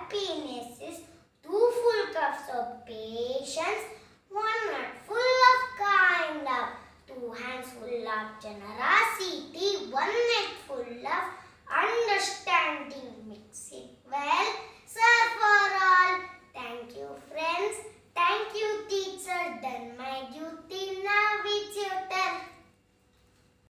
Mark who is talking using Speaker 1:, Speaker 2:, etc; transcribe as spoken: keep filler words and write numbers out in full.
Speaker 1: happiness is two full cups of patience, one nut full of kind love, two hands full of generosity, one neck full of understanding. Mix it well, serve for